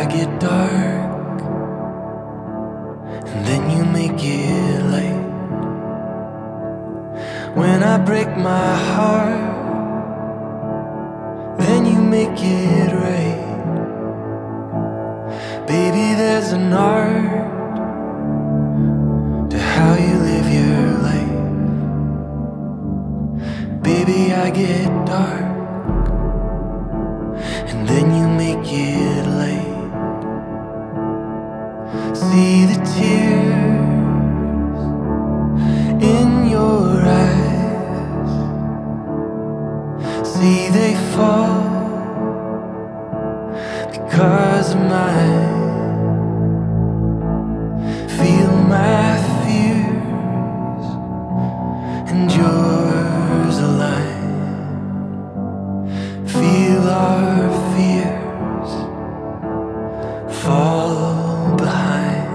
I get dark, and then you make it light. When I break my heart, then you make it right. Baby, there's an art to how you live your life. Baby, I get dark, and then you make it light. See the tears in your eyes, see they fall because of mine. Feel my fears and yours align. Feel our fears fall behind.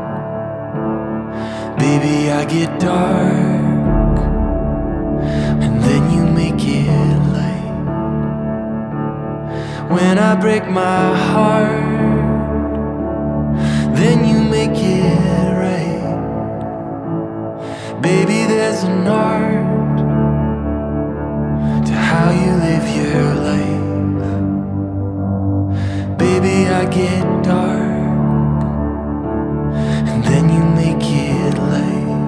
Baby, I get dark, and then you make it light. When I break my heart, then you make it right. Baby, there's an art to how you live your life. Baby, I get dark, and then you make it light.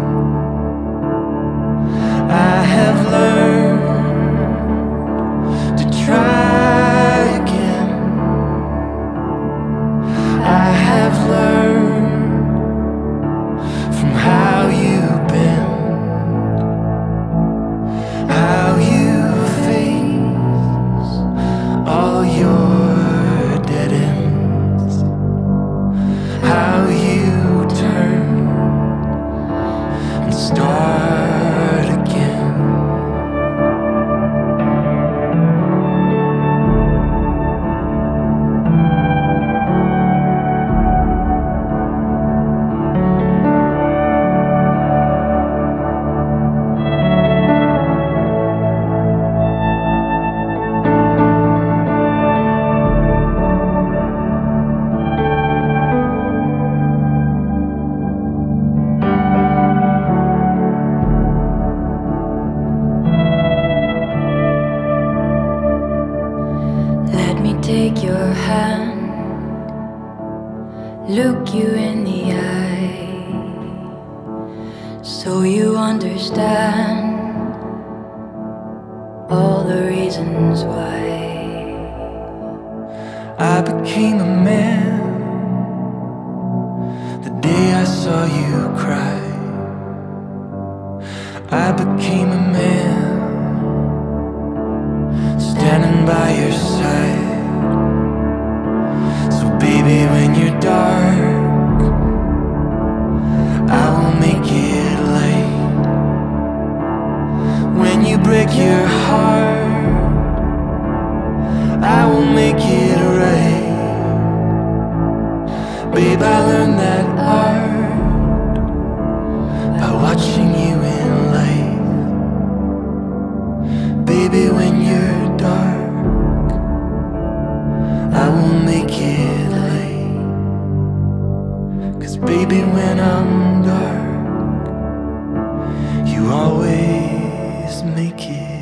I have learned to try again. I have learned from how you've been, how you face all your dead ends, how you turn and start again. Let me take your hand, look you in the eye, so you understand all the reasons why. I became a man the day I saw you cry. I became a man standing by your side. So baby, when you're dark, I will make it light. When you break your heart, I will make it right. Babe, I learned that art by watching you in light. Baby, when you're dark, I will make it light. 'Cause baby, when I'm dark, you always make it